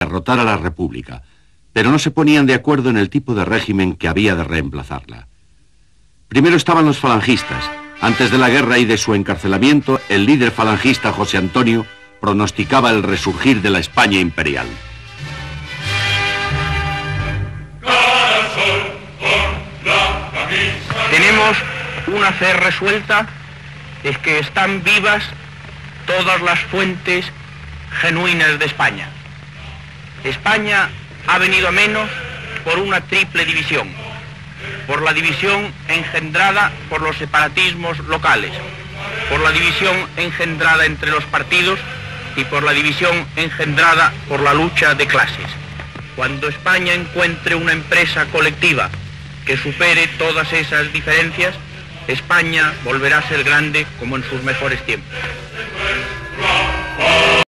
derrotar a la República, pero no se ponían de acuerdo en el tipo de régimen que había de reemplazarla. Primero estaban los falangistas. Antes de la guerra y de su encarcelamiento, el líder falangista José Antonio pronosticaba el resurgir de la España imperial. Tenemos una fe resuelta, es que están vivas todas las fuentes genuinas de España. España ha venido a menos por una triple división. Por la división engendrada por los separatismos locales, por la división engendrada entre los partidos y por la división engendrada por la lucha de clases. Cuando España encuentre una empresa colectiva que supere todas esas diferencias, España volverá a ser grande como en sus mejores tiempos.